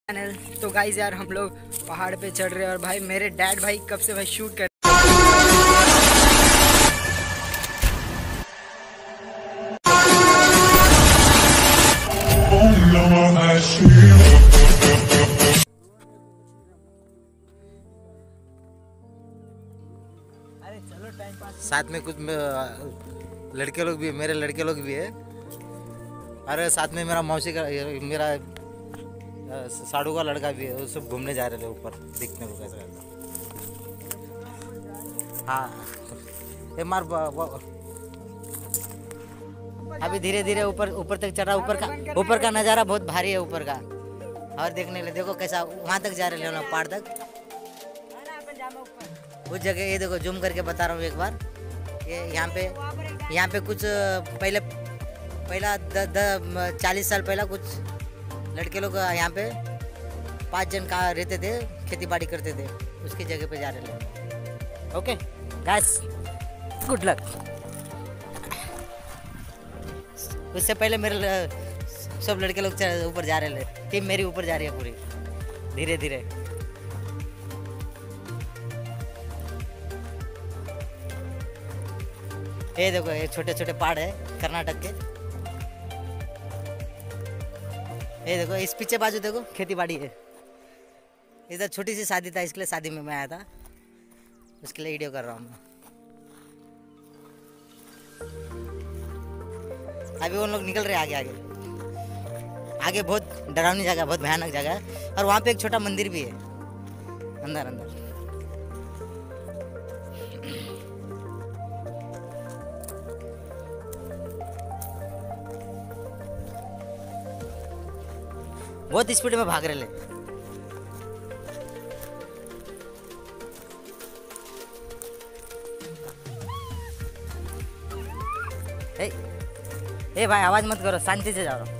Channel. तो guys यार हम लोग पहाड़ पे चढ़ रहे हैं और भाई मेरे डैड भाई कब से भाई शूट कर अरे चलो टाइम पास। साथ में कुछ लड़के लोग भी है, मेरे लड़के लोग भी है। अरे साथ में मेरा मौसी का मेरा साड़ू का लड़का भी है। वो सब घूमने जा रहे थे ऊपर देखने को कैसा रहता। हाँ ये मार अभी धीरे धीरे ऊपर तक चढ़ा। ऊपर का नज़ारा बहुत भारी है ऊपर का। और देखने ले देखो कैसा वहाँ तक जा रहे हैं लोग, पहाड़ तक उस जगह। ये देखो जूम करके बता रहा हूँ एक बार। ये यहाँ पे कुछ पहला 40 साल पहला कुछ लड़के लोग यहाँ पे 5 जन का रहते थे, खेती बाड़ी करते थे। उसकी जगह पे जा रहे लोग। Okay guys, good luck. उससे पहले मेरे सब लड़के लोग ऊपर जा रहे हैं। टीम मेरी ऊपर जा रही है पूरी धीरे धीरे। ये देखो ये छोटे छोटे पहाड़ है कर्नाटक के। ये देखो इस पीछे बाजू देखो खेती बाड़ी है। इधर छोटी सी शादी था, इसके लिए शादी में मैं आया था, उसके लिए वीडियो कर रहा हूँ मैं। अभी वो लोग निकल रहे हैं आगे बहुत डरावनी जगह, बहुत भयानक जगह है। और वहाँ पे एक छोटा मंदिर भी है अंदर। बहुत स्पीड में भाग रहे हैं। ए भाई आवाज मत करो, शांति से जाओ।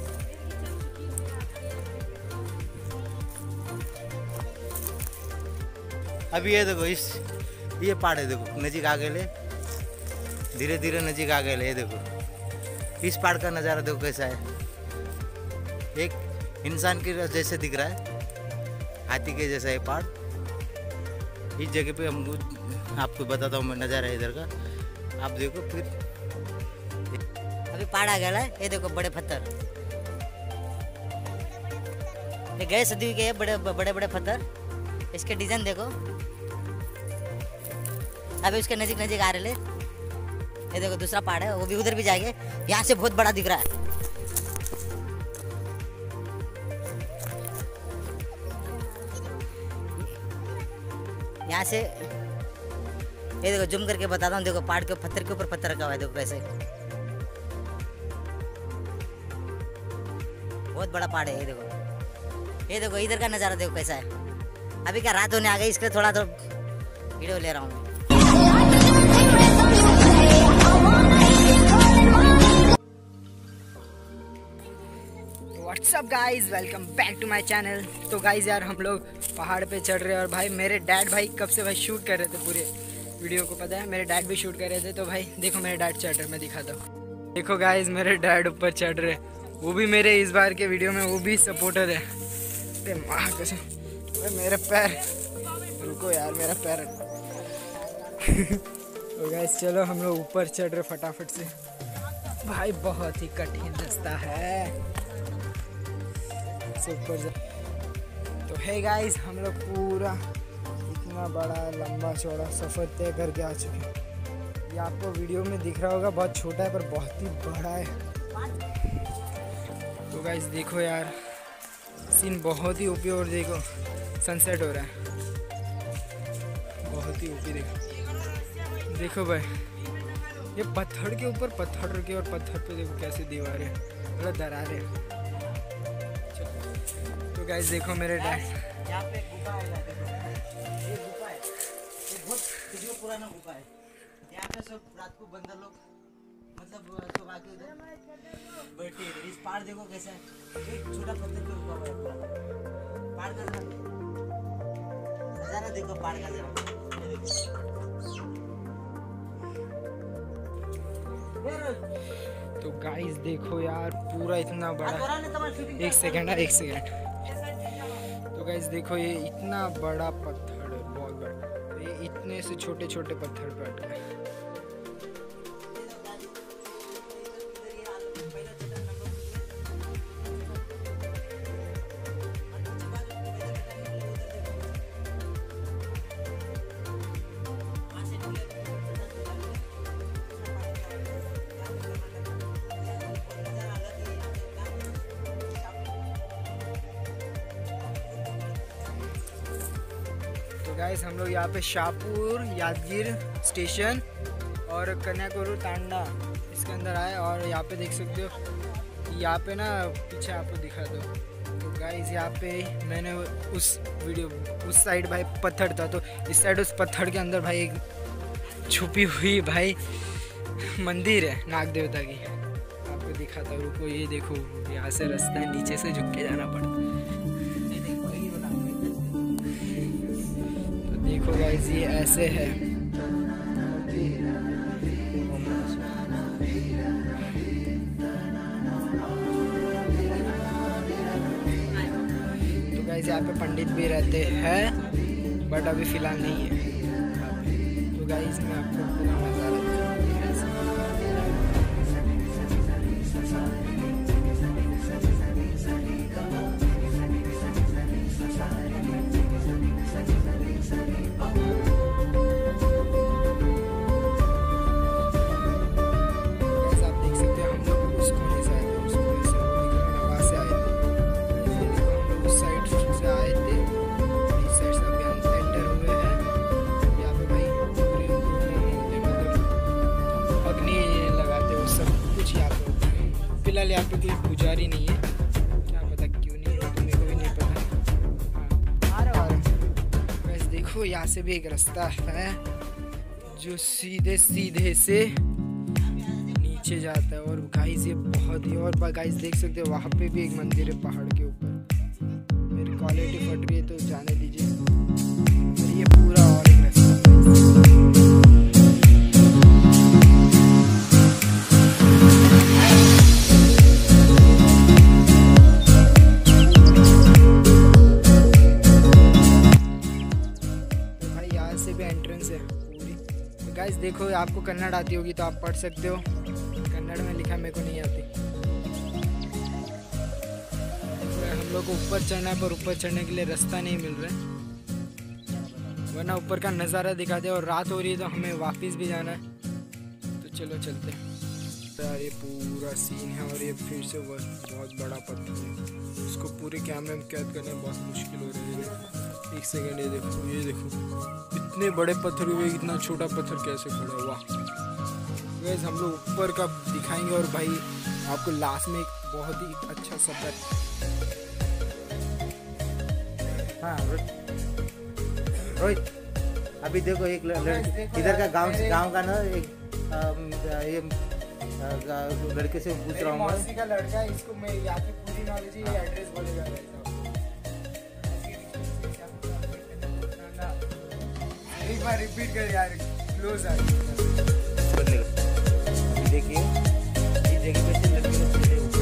अभी ये देखो ये पहाड़ है, देखो नजीक आ गए, धीरे धीरे नजीक आ गए। ये देखो इस पहाड़ का नज़ारा देखो कैसा है। एक इंसान के जैसे दिख रहा है, हाथी के जैसा है पहाड़। इस जगह पे हम आपको बताता हूँ मैं नज़ारा इधर का, आप देखो। फिर अभी पहाड़ आ गया है। ये देखो बड़े पत्थर, ये गए सदी के बड़े पत्थर। इसके डिजाइन देखो। अभी उसके नजीक आ रहे। ये देखो दूसरा पहाड़ है, वो भी उधर भी जाएंगे। यहाँ से बहुत बड़ा दिख रहा है। यहाँ से ये देखो जूम करके बताता हूँ। देखो पहाड़ के पत्थर के ऊपर पत्थर रखा हुआ है, देखो कैसे। बहुत बड़ा पहाड़ है। ये देखो इधर का नज़ारा देखो कैसा है। अभी क्या रात होने आ गई, इसके थोड़ा वीडियो ले रहा हूँ। Whatsapp guys, welcome back to my channel. तो गाइज यार हम लोग पहाड़ पे चढ़ रहे हैं और भाई मेरे डैड भाई कब से भाई शूट कर रहे थे। पूरे वीडियो को पता है, मेरे डैड भी शूट कर रहे थे। तो भाई देखो मेरे डैड चढ़ रहे, मैं दिखाता हूँ। देखो गाइज मेरे डैड ऊपर चढ़ रहे, वो भी मेरे इस बार के वीडियो में वो भी सपोर्टर है। अरे माँ कैसे मेरे पैर, रुको यार मेरा पैर। तो गाइज चलो हम लोग ऊपर चढ़ रहे फटाफट से। भाई बहुत ही कठिन रास्ता है ऊपर। तो है गाइस हम लोग पूरा इतना बड़ा लंबा चौड़ा सफ़र तय करके आ चुके हैं। ये आपको वीडियो में दिख रहा होगा, बहुत छोटा है पर बहुत ही बड़ा है। तो गाइस देखो यार सीन बहुत ही ओपी। और देखो सनसेट हो रहा है, बहुत ही ओपी। देखो भाई ये पत्थर के ऊपर पत्थर रखे और पत्थर पे देखो कैसे दीवारें, मतलब दरारें। तो गाइस देखो मेरे डैड, यहाँ पे गुफा है। ये गुफा है, ये बहुत पुराना गुफा है। यहाँ पे सब रात को बंदर लोग मतलब सब आके उधर बैठे हैं। इस पहाड़ देखो कैसा है, एक छोटा पत्थर पे रुका हुआ है पूरा पहाड़ का नजारा देखो। पहाड़ का नजारा तो गाइस देखो यार पूरा इतना बड़ा। एक सेकंड। गाइस देखो ये इतना बड़ा पत्थर है, बहुत बड़ा। तो ये इतने से छोटे छोटे पत्थर पे अटका है। गाइस हम लोग यहाँ पे शाहपुर यादगीर स्टेशन और कन्याकुमारी तांडा इसके अंदर आए और यहाँ पे देख सकते हो, यहाँ पे ना पीछे आपको दिखा दो। तो गाइस यहाँ पे मैंने उस साइड भाई पत्थर था, तो इस साइड उस पत्थर के अंदर भाई एक छुपी हुई भाई मंदिर है नाग देवता की, आपको दिखाता हूँ। रुको ये देखो, यहाँ से रास्ता है, नीचे से झुक के जाना पड़ता। देखो गाइस ये ऐसे है। तो गाइस यहाँ पे पंडित भी रहते हैं बट अभी फिलहाल नहीं है। तो गाइस मैं आपको पूरा नज़ारा फिलहाल यहाँ पे कोई पुजारी नहीं है, क्या पता क्यों नहीं है, तो मेरे को भी नहीं पता। बस देखो यहाँ से भी एक रास्ता है जो सीधे सीधे से नीचे जाता है। और गाइस ये बहुत ही, और गाइस देख सकते हो वहाँ पे भी एक मंदिर है पहाड़ के ऊपर। मेरी क्वालिटी फट रही है तो जाने दीजिए। और ये पूरा और एक रास्ता एंट्रेंस है पूरी। तो गाइस देखो आपको कन्नड़ आती होगी तो आप पढ़ सकते हो, कन्नड़ में लिखा मेरे को नहीं आती। हम लोग को ऊपर चढ़ना है पर ऊपर चढ़ने के लिए रास्ता नहीं मिल रहा है, वरना ऊपर का नज़ारा दिखाते हैं। और रात हो रही है तो हमें वापस भी जाना है, तो चलो चलते हैं। यार ये पूरा सीन है और ये फिर से बहुत बड़ा पत्थर है, इसको पूरे कैमरे में कैद करना बहुत मुश्किल हो रही है। एक सेकेंड ये देखो इतने बड़े पत्थर हुए, इतना छोटा पत्थर कैसे खड़ा हुआ। गाइस हम लोग ऊपर का दिखाएंगे और भाई आपको लास्ट में एक बहुत ही अच्छा सफर। हाँ रोहित, अभी देखो एक इधर का गांव का ना एक ये लड़के से पूछ रहा हूँ मैं, का लड़का है, इसको मैं यहाँ की पूरी नॉलेज है, ये एड्रेस बोलेगा। एक बार रिपीट कर यार, क्लोज आ देखिए इस जगह पे से लड़के लोग सीधे ऊपर।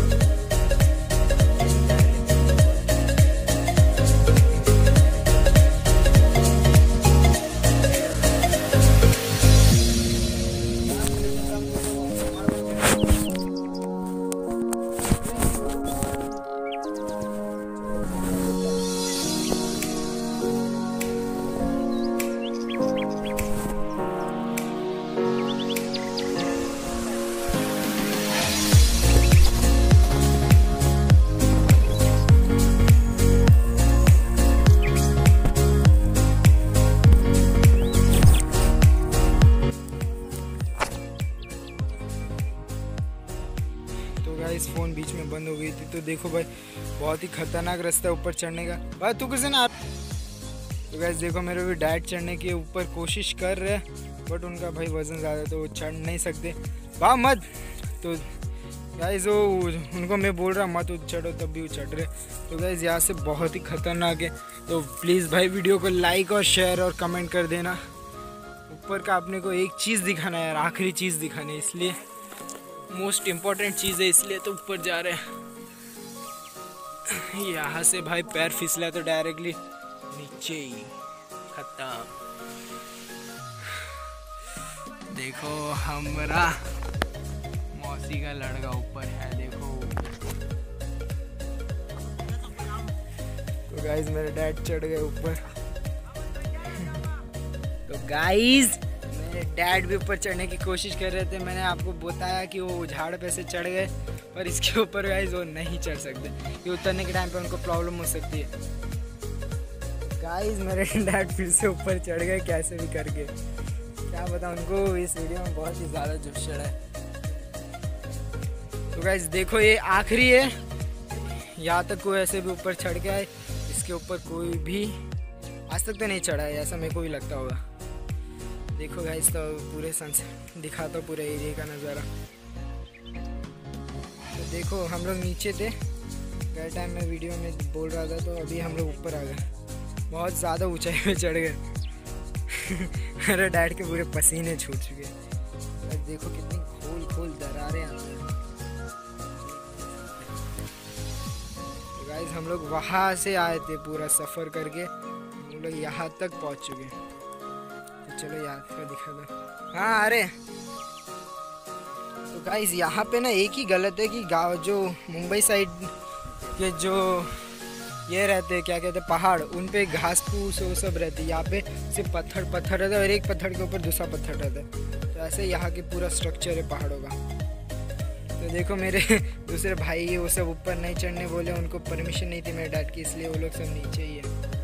गाइस फ़ोन बीच में बंद हो गई थी। तो देखो भाई बहुत ही खतरनाक रास्ता है ऊपर चढ़ने का। भाई तू किसे ना, तो गाइस देखो मेरे भी डैड चढ़ने की ऊपर कोशिश कर रहे हैं बट उनका भाई वज़न ज़्यादा तो वो चढ़ नहीं सकते। वाह मत, तो गाइस वो उनको मैं बोल रहा मत चढ़ो तब भी वो चढ़ रहे। तो गाइस यहाँ से बहुत ही खतरनाक है, तो प्लीज़ भाई वीडियो को लाइक और शेयर और कमेंट कर देना। ऊपर का अपने को एक चीज़ दिखाना है यार, आखिरी चीज़ दिखाना है, इसलिए मोस्ट इम्पॉर्टेंट चीज़ है, इसलिए तो ऊपर जा रहे हैं। यहाँ से भाई पैर फिसला तो डायरेक्टली नीचे ही खत्म। देखो हमारा मौसी का लड़का ऊपर है, देखो। तो गाइस मेरे डैड चढ़ गए ऊपर। तो गाइस मेरे डैड भी ऊपर चढ़ने की कोशिश कर रहे थे। मैंने आपको बताया कि वो झाड़ पे से चढ़ गए, पर इसके ऊपर गाइस वो नहीं चढ़ सकते, ये उतरने के टाइम पे उनको प्रॉब्लम हो सकती है। गाइस मेरे डैड फिर से ऊपर चढ़ गए कैसे भी करके। क्या बताऊं उनको, इस वीडियो में बहुत ही ज़्यादा जोश चढ़ा है। तो गाइस देखो ये आखिरी है, यहाँ तक कोई ऐसे भी ऊपर चढ़ गया है, इसके ऊपर कोई भी आज तक तो नहीं चढ़ा है, ऐसा मेरे को भी लगता होगा। देखो गाइस तो पूरे सनसेट दिखाता हूँ, पूरे एरिया का नज़ारा। तो देखो हम लोग नीचे थे गए टाइम में वीडियो में बोल रहा था, तो अभी हम लोग ऊपर आ गए, बहुत ज़्यादा ऊंचाई पे चढ़ गए। मेरे डैड के पूरे पसीने छूट चुके। देखो कितनी खोल खोल दरारें आती हैं। तो गाइस हम लोग वहाँ से आए थे पूरा सफ़र करके, हम लोग यहाँ तक पहुँच चुके। तो चलो याद का दिखा दो। हाँ अरे तो गाइस यहाँ पे ना एक ही गलत है कि गाँव जो मुंबई साइड के जो ये रहते क्या कहते हैं पहाड़, उन पे घास फूस वो सब रहती है। यहाँ पे सिर्फ पत्थर पत्थर रहता है और एक पत्थर के ऊपर दूसरा पत्थर रहता है। तो ऐसे यहाँ की पूरा स्ट्रक्चर है पहाड़ों का। तो देखो मेरे दूसरे भाई वो सब ऊपर नहीं चढ़ने बोले, उनको परमिशन नहीं थी मेरे डैड की, इसलिए वो लोग सब नीचे ही है।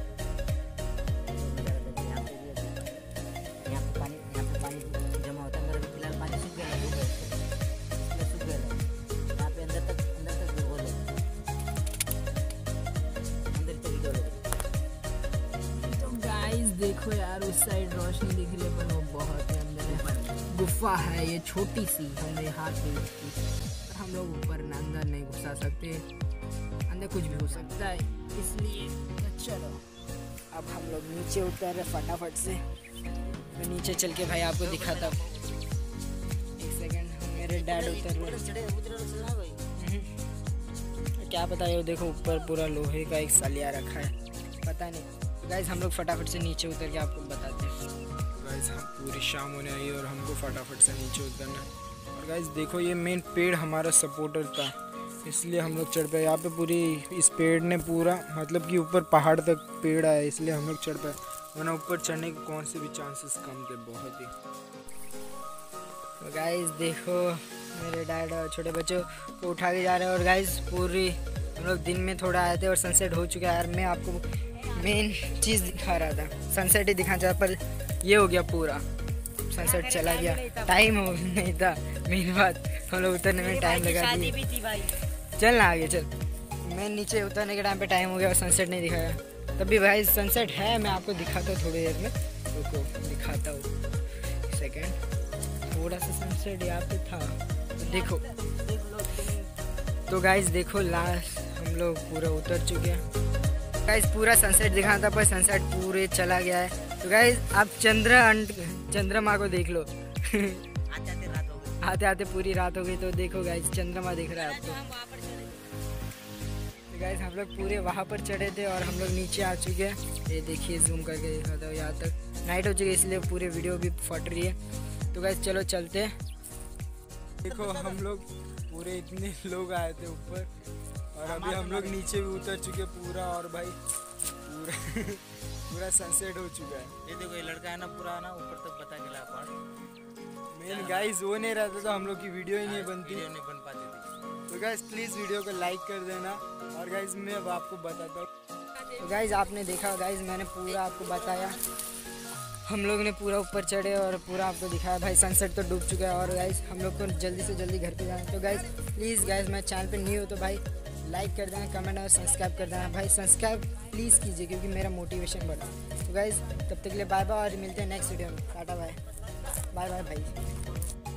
देखो यार उस साइड रोशनी दिख रही है, पर वो बहुत ही अंदर है, गुफा है ये छोटी सी, हमने हाथ में पर हम लोग ऊपर अंदर नहीं घुसा सकते, अंदर कुछ भी हो सकता है, इसलिए चलो अब हम लोग नीचे उतर रहे फटाफट से। तो नीचे चल के भाई आपको दिखाता हूँ, एक सेकंड। मेरे डैड उतर रहे, क्या पता है, देखो ऊपर पूरा लोहे का एक सलिया रखा है, पता नहीं। गाइस हम लोग फटाफट से नीचे उतर के आपको बताते हैं। गाइस हम पूरी शाम होने आई और हमको फटाफट से नीचे उतरना है। और गाइस देखो ये मेन पेड़ हमारा सपोर्टर था, इसलिए हम लोग चढ़ पाए। यहाँ पे पूरी इस पेड़ ने पूरा मतलब कि ऊपर पहाड़ तक पेड़ आया, इसलिए हम लोग चढ़ पाए, वरना ऊपर चढ़ने के कौन से भी चांसेस कम थे, बहुत ही। तो गाइस देखो मेरे डैड छोटे बच्चों को उठा के जा रहे हैं। और गाइस पूरी हम लोग दिन में थोड़ा आए थे और सनसेट हो चुका है यार। मैं आपको मेन चीज़ दिखा रहा था, सनसेट ही दिखा चाह, पर ये हो गया पूरा सनसेट चला गया, टाइम हो नहीं था। मेन बात हम लोग उतरने में टाइम लगा दिया। चल ना आगे चल। मैं नीचे उतरने के टाइम पे टाइम हो गया और सनसेट नहीं दिखाया। तब भी भाई सनसेट है, मैं आपको दिखाता हूँ थोड़ी देर में, रुको दिखाता हूँ सेकेंड। थोड़ा सा सनसेट यहाँ पे था, तो देखो। तो गाइस देखो लास्ट हम लोग पूरा उतर चुके हैं। गाइस पूरा सनसेट दिखाना था, पर सनसेट पूरे चला गया है। तो गाइस आप चंद्रमा को देख लो। आते आते पूरी रात हो गई। तो देखो गाइस चंद्रमा दिख रहा है आपको। तो गाइस हम लोग पूरे वहाँ पर चढ़े थे और हम लोग नीचे आ चुके हैं। ये देखिए जूम करके दिखाता हूँ, यहाँ तक नाइट हो चुकी है, इसलिए पूरे वीडियो भी फट रही है। तो गाइस चलो चलते हैं। देखो हम लोग पूरे इतने लोग आए थे ऊपर, और अभी हम लोग नीचे भी उतर चुके पूरा। और भाई पूरा सनसेट हो चुका है। ये देखो ये लड़का है ना, पूरा ना ऊपर तक बता के ला पहाड़। मेन गाइस वो नहीं रहता तो हम लोग की वीडियो ही नहीं बनती, वीडियो नहीं बन पाती थी। तो गाइस प्लीज़ वीडियो को लाइक कर देना। और गाइस मैं अब आपको बताता हूँ। तो गाइस आपने देखा, गाइस मैंने पूरा आपको बताया, हम लोग ने पूरा ऊपर चढ़े और पूरा आपको दिखाया। भाई सनसेट तो डूब चुका है और गाइस हम लोग को जल्दी से जल्दी घर पे जाना है। तो गाइस प्लीज़ गाइस मेरे चैनल पे न्यू हो तो भाई लाइक कर देना, कमेंट और सब्सक्राइब कर देना। भाई सब्सक्राइब प्लीज़ कीजिए, क्योंकि मेरा मोटिवेशन बढ़ा। तो गाइस तब तक के लिए बाय बाय, और मिलते हैं नेक्स्ट वीडियो में। टाटा बाय बाय बाय भाई।